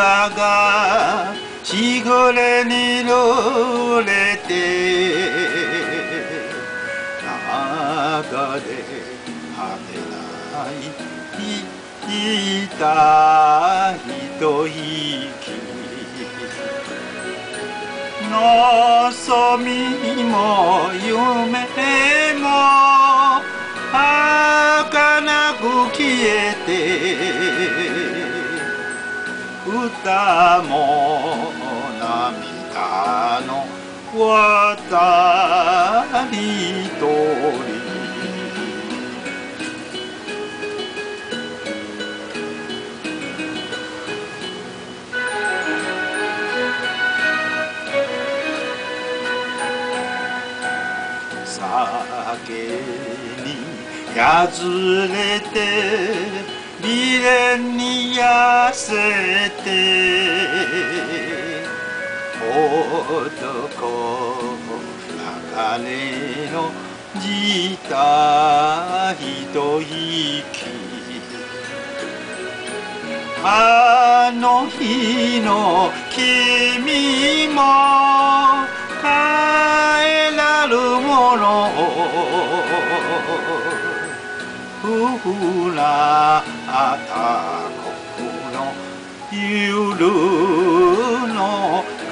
歌がしぐれに濡れて流れ果てない痛い息望みも夢も儚く消えて歌も涙の渡り鳥酒にやずれて未練に痩せて男流れのじた一息あの日の君も帰らるものふらった心ゆるの風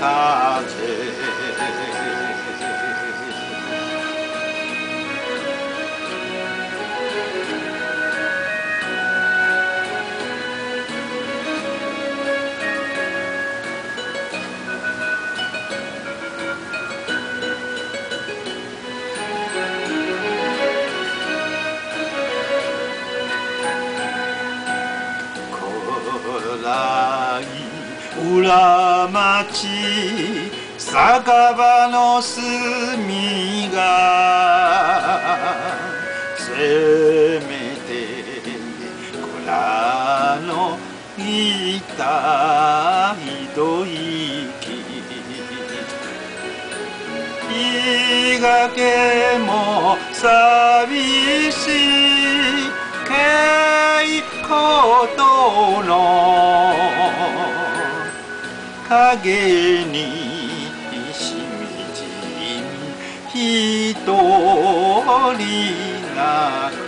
裏町酒場の隅がせめて蔵の痛い吐息日がけも寂しい稽古の影にしみじみ一人泣く